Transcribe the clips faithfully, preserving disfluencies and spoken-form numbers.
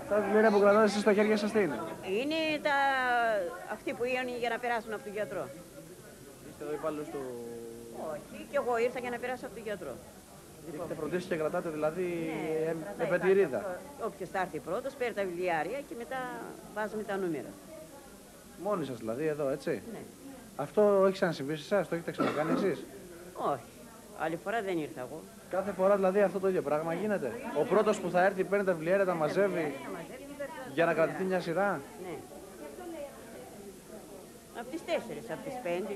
Τα βιβλία που κρατάτε εσείς στα χέρια σας τι είναι? Είναι τα... αυτοί που είναι για να περάσουν από τον γιατρό. Είστε εδώ υπάλληλος του... Όχι, και εγώ ήρθα για να περάσω από τον γιατρό. Έχετε φροντίσει και κρατάτε δηλαδή Ναι, ε, κρατάει επετηρίδα. κάποιος, όποιος θα έρθει πρώτος, παίρνει τα βιβλιάρια και μετά βάζουμε τα νούμερα. Μόνοι σας δηλαδή εδώ, έτσι. Ναι. Αυτό έχει ξανασυμβεί σε εσάς, το έχετε ξανακάνει εσείς? Όχι, άλλη φορά δεν ήρθα εγώ. Κάθε φορά δηλαδή αυτό το ίδιο πράγμα γίνεται. Ο πρώτος που θα έρθει παίρνει τα βιβλιάρια, τα μαζεύει για να κρατηθεί μια σειρά. Ναι. Από τις τέσσερις, από τις πέντε.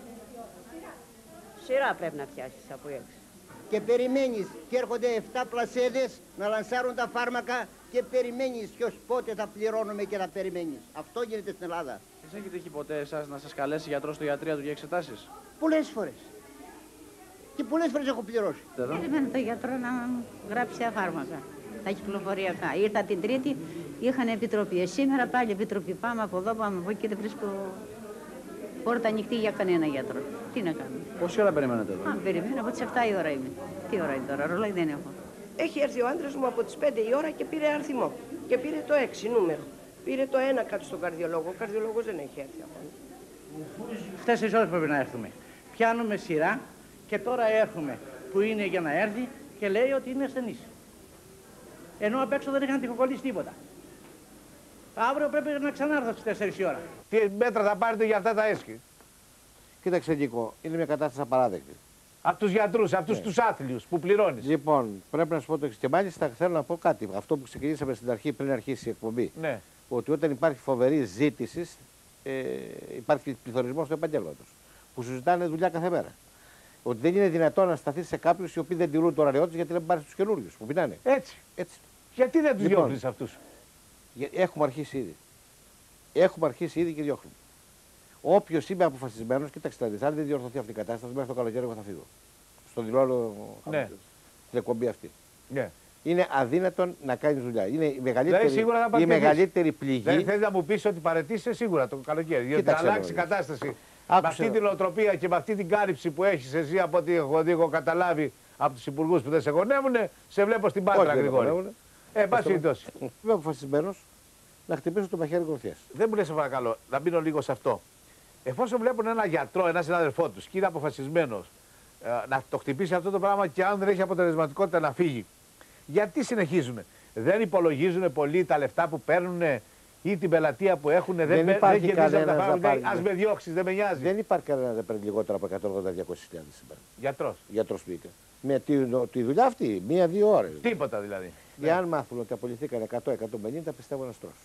Σειρά πρέπει να πιάσεις από έξω. Και περιμένεις και έρχονται εφτά πλασέδες να λανσάρουν τα φάρμακα και περιμένεις ποιος πότε θα πληρώνουμε και θα περιμένεις. Αυτό γίνεται στην Ελλάδα. Εσείς έχετε τύχει ποτέ εσάς να σας καλέσει γιατρός στο ιατρείο του για εξετάσεις? Πολλές φορές. Και πολλές φορές έχω πληρώσει. Περιμένω τον γιατρό να μου γράψει τα φάρμακα, τα κυκλοφοριακά. Ήρθα την Τρίτη, είχαν επιτροπή. Ε, σήμερα πάλι επιτροπή. Πάμε από εδώ, πάμε από εκεί, δεν βρίσκω πόρτα ανοιχτή για κανένα γιατρό. Τι να κάνω. Πόση ώρα περιμένετε εδώ? Α, περιμένω, από τις εφτά η ώρα είμαι. Τι ώρα είναι τώρα, ρολόι δεν έχω. Έχει έρθει ο άντρας μου από τις πέντε η ώρα και πήρε αριθμό. Και πήρε το έξι νούμερο. Πήρε το ένα κάτω στον καρδιολόγο. Ο καρδιολόγος δεν έχει έρθει ακόμα. Τέσσερις ώρες πρέπει να έρθουμε. Πιάνουμε σειρά και τώρα έρχομαι που είναι για να έρθει και λέει ότι είναι ασθενής. Ενώ απ' έξω δεν είχαν τυχοκολλήσει τίποτα. Αύριο πρέπει να ξανάρθω στις τέσσερις η ώρα. Τι μέτρα θα πάρετε για αυτά τα έσχη? Κοίταξε, Νίκο, είναι μια κατάσταση απαράδεκτη. Από τους γιατρούς, από Ναι. τους άθλιους που πληρώνεις. Λοιπόν, πρέπει να σου πω το εξής. Και μάλιστα θέλω να πω κάτι. Αυτό που ξεκινήσαμε στην αρχή, πριν αρχίσει η εκπομπή. Ναι. Ότι όταν υπάρχει φοβερή ζήτηση, ε, υπάρχει πληθωρισμός του επαγγέλματος. Που σου ζητάνε δουλειά κάθε μέρα. Ότι δεν είναι δυνατόν να σταθεί σε κάποιους οι οποίοι δεν τηρούν το ωράριό τους γιατί δεν πάρει τους καινούριους που πεινάνε. Έτσι. Έτσι. Γιατί δεν τους Λοιπόν, διώχνεις αυτούς? Έχουμε αρχίσει ήδη. Έχουμε αρχίσει ήδη και διώχνουμε. Όποιο είμαι αποφασισμένο, κοίταξε να δει, αν δεν διορθωθεί αυτή η κατάσταση, μέχρι το καλοκαίρι εγώ θα φύγω. Στο δηλώνω Ναι. την εκπομπή αυτή. Ναι. Είναι αδύνατον να κάνει δουλειά. Είναι η μεγαλύτερη, Δηλαδή, σίγουρα θα η μεγαλύτερη πληγή. Δεν θέλει να μου πεις ότι παρετήσει σίγουρα το καλοκαίρι. Γιατί θα αλλάξει η κατάσταση. Άκουσε. Με αυτή την νοοτροπία και με αυτή την κάλυψη που έχεις εσύ από ό,τι έχω δει, έχω καταλάβει από τους υπουργούς που δεν σε γονεύουν, σε βλέπω στην Πάτρα, Γρηγόρη. Ε, πάση περιπτώσει. Είμαι αποφασισμένο να χτυπήσω το μαχαίρι κορφιάς. Δεν μου λες, σε παρακαλώ, να μείνω λίγο σε αυτό. Εφόσον βλέπουν ένα γιατρό, ένα συνάδελφό του και είναι αποφασισμένο ε, να το χτυπήσει αυτό το πράγμα και αν δεν έχει αποτελεσματικότητα να φύγει, γιατί συνεχίζουν? Δεν υπολογίζουν πολύ τα λεφτά που παίρνουν ή την πελατεία που έχουν? Δεν, δεν, δεν γυρίζουν τα πράγματα. Ας με διώξεις, δεν με νοιάζει. Δεν υπάρχει κανένα να παίρνει λιγότερο από εκατόν ογδόντα με διακόσιες χιλιάδες σήμερα. Γιατρός. Γιατρός μπήκα. Με τη, τη δουλειά αυτή, μία-δύο ώρες. Τίποτα δηλαδή. Εάν μάθουν ότι απολυθήκαν εκατό με εκατόν πενήντα, πιστεύω να στρώσουν.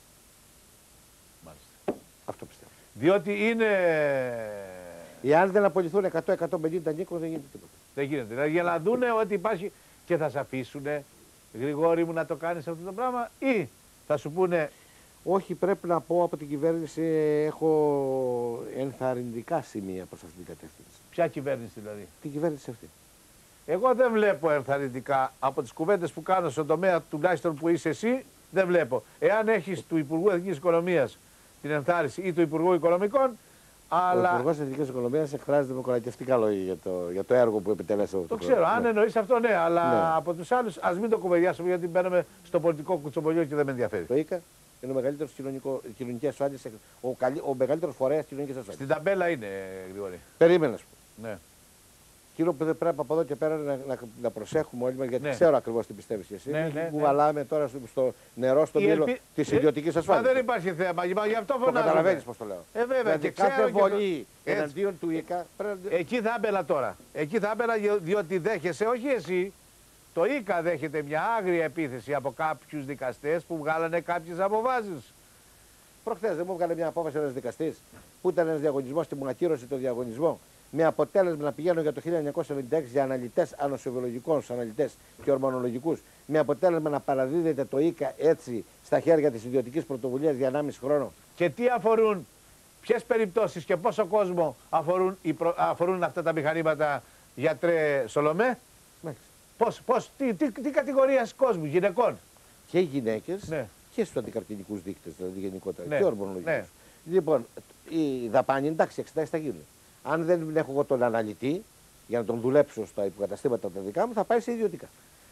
Μάλιστα. Αυτό πιστεύω. Διότι είναι. Εάν δεν απολυθούν εκατό με εκατόν πενήντα, Νίκο, δεν γίνεται τίποτα. Δεν γίνεται. Δηλαδή για να δούνε ότι υπάρχει και θα σε αφήσουν, Γρηγόρη μου, να το κάνεις αυτό το πράγμα, ή θα σου πούνε. Όχι, πρέπει να πω από την κυβέρνηση έχω ενθαρρυντικά σημεία προς αυτήν την κατεύθυνση. Ποια κυβέρνηση δηλαδή? Την κυβέρνηση αυτή. Εγώ δεν βλέπω ενθαρρυντικά από τις κουβέντες που κάνω στον τομέα τουλάχιστον που είσαι εσύ, δεν βλέπω. Εάν έχεις του Υπουργού Εθνικής Οικονομίας την ενθάρρυνση ή του Υπουργού Οικονομικών, αλλά. Ο Υπουργός Εθνικής Οικονομίας εκφράζει δημοκρατευτικά λόγια για το, για το έργο που επιτέλεσε. Το, το ξέρω, αν ναι. εννοείς αυτό, ναι, αλλά ναι. από τους άλλους ας μην το κουβεντιάσουμε γιατί μπαίνουμε στο πολιτικό κουτσομπολιό και δεν με ενδιαφέρει. Το ΙΚΑ είναι ο μεγαλύτερος κοινωνική ασφάλεια, ο, ο μεγαλύτερος φορέας κοινωνικής ασφάλειας. Στην ταμπέλα είναι, Γρηγόρη. Περίμενε, ας πούμε. Ναι. Εκείνο που δεν πρέπει από εδώ και πέρα να, να, να προσέχουμε όλοι μας, γιατί ναι. ξέρω ακριβώς τι πιστεύεις και εσύ. Ναι, ναι, που ναι. βαλάμε τώρα στο, στο νερό, στον πύλο ελπι... της ιδιωτικής ασφάλειας. Μα δεν υπάρχει θέμα, γι' αυτό φωνάζω. Το καταλαβαίνεις πώς το λέω. Ε, βέβαια, δηλαδή, και κάθε ξέρω βολή το... εναντίον του ΙΚΑ πρέπει να... Εκεί θα έμπαινα τώρα. Εκεί θα έμπαινα διότι δέχεσαι, όχι εσύ, το ΙΚΑ δέχεται μια άγρια επίθεση από κάποιους δικαστές που βγάλανε κάποιες αποφάσεις. Προχθές δεν μου έβγαλε μια απόφαση ένας δικαστής που ήταν ένας διαγωνισμός και μου ακύρωσε το διαγωνισμό με αποτέλεσμα να πηγαίνω για το χίλια εννιακόσια εβδομήντα έξι για αναλυτές, ανοσιοβιολογικούς αναλυτές και ορμονολογικούς, με αποτέλεσμα να παραδίδεται το ΙΚΑ έτσι στα χέρια της ιδιωτικής πρωτοβουλίας για ενάμιση χρόνο. Και τι αφορούν, ποιες περιπτώσεις και πόσο κόσμο αφορούν, προ... αφορούν αυτά τα μηχανήματα, γιατρέ Σολομέ? Πώς, πώς, τι, τι, τι κατηγορίας κόσμου, γυναικών? Και γυναίκες. Ναι. Και στους αντικαρκυνικούς δείκτες, δηλαδή γενικότερα, ναι. και ορμονολογικούς. Ναι. Λοιπόν, η δαπάνη εντάξει, εξετάσεις θα γίνουν. Αν δεν έχω εγώ τον αναλυτή για να τον δουλέψω στα υποκαταστήματα τα δικά μου, θα πάει σε ιδιωτικά.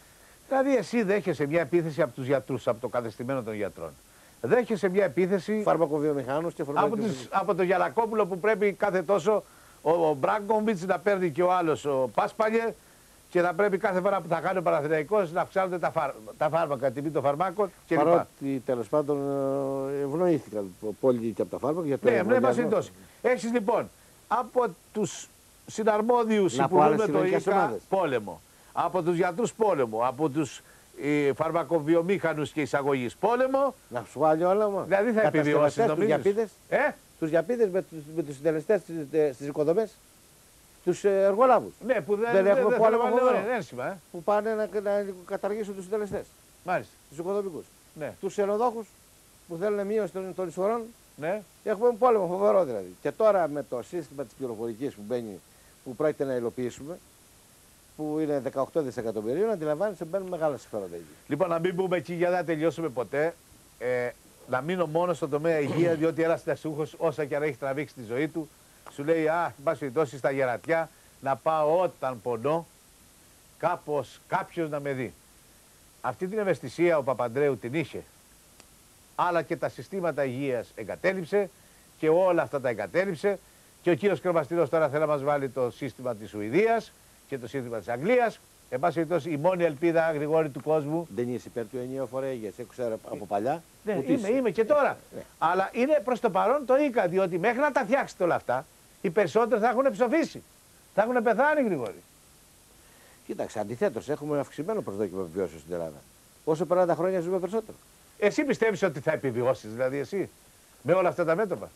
Δηλαδή, εσύ δέχεσαι μια επίθεση από τους γιατρούς, από το κατεστημένο των γιατρών. Δέχεσαι μια επίθεση. Φαρμακοβιομηχανούς και από, τους, από τον Γιανακόπουλο που πρέπει κάθε τόσο ο, ο Μπράγκοβιτς να παίρνει και ο άλλος ο Πάσπαλιε και να πρέπει κάθε φορά που θα κάνει ο Παναθηναϊκός να αυξάνονται τα, φάρ, τα φάρμακα, τιμή των φαρμάκων κλπ. Παρότι τέλος πάντων ευνοήθηκαν πολύ και από τα φάρμακα. Για το ναι, ναι, μας περιπτώσει. Έχεις λοιπόν από τους συναρμόδιους υπουργούς με το ΙΚΑ πόλεμο, από τους γιατρούς πόλεμο, από τους ε, φαρμακοβιομήχανους και εισαγωγείς πόλεμο. Να σου βάλει όλα μου. Δηλαδή θα επιβιώσεις τους γιαπίδες, ε? τους γιαπίδες με τους, με τους συντελεστές στις οικοδομές, τους εργολάβους. Ναι, που δεν, δεν δεν έχουμε δεν πόλεμο ένσημα, ε. που πάνε να, να καταργήσουν τους συντελεστές. Μάλιστα. Τους οικοδομικούς. Ναι. Τους ξενοδόχους που θέλουν μείωση των, των εισφορών. Ναι. Έχουμε πόλεμο φοβερό δηλαδή. Και τώρα με το σύστημα της πληροφορικής που μπαίνει, που πρόκειται να υλοποιήσουμε, που είναι δεκαοκτώ δισεκατομμυρίων, αντιλαμβάνεσαι ότι μπαίνουν μεγάλα συμφέροντα εκεί. Λοιπόν, να μην πούμε εκεί για να δεν τελειώσουμε ποτέ. Ε, να μείνω μόνο στον τομέα υγεία, διότι ένα συνταξιούχος, όσα και αν έχει τραβήξει τη ζωή του, σου λέει: Α, εν πάση περιπτώσει στα γερατιά να πάω όταν πονώ, κάπως κάποιος να με δει. Αυτή την ευαισθησία ο Παπαντρέου την είχε. Αλλά και τα συστήματα υγείας εγκατέλειψε και όλα αυτά τα εγκατέλειψε. Και ο κύριος Κρεμαστήρος τώρα θέλει να μας βάλει το σύστημα της Σουηδίας και το σύστημα της Αγγλίας. Εν πάση περιπτώσει, η μόνη ελπίδα, Γρηγόρη, του κόσμου. Δεν είσαι υπέρ του ενιαίου φορέα υγείας, ξέρω από παλιά. Ναι, είμαι, είσαι. είμαι και τώρα. Ναι. Αλλά είναι προς το παρόν το ΙΚΑ, διότι μέχρι να τα φτιάξετε όλα αυτά, οι περισσότεροι θα έχουν ψοφήσει. Θα έχουν πεθάνει, Γρηγόρη. Κοίταξε, αντιθέτως, έχουμε αυξημένο προσδόκιμο επιβιώσεως στην Ελλάδα. Όσο περνάνε τα χρόνια, ζούμε περισσότερο. Εσύ πιστεύεις ότι θα επιβιώσεις, δηλαδή εσύ, με όλα αυτά τα μέτωπα.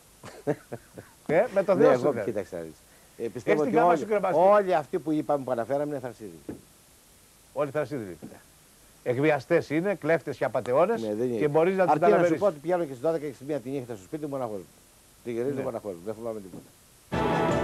ε, με το Θεό ναι, σου. Εγώ, κοίταξε, ε, πιστεύω ότι όλοι, όλοι αυτοί που είπαμε που αναφέραμε είναι θρασίδικοι. Όλοι θρασίδικοι. Εκβιαστές είναι, κλέφτες και απατεώνες ναι, και μπορείς να τους τα να σου πω ότι πηγαίνω και στις δώδεκα και στις μία τη νύχτα στο σπίτι μου μοναχός μου. Τη γυρίζω μοναχός μου, δεν φοβάμαι τίποτα.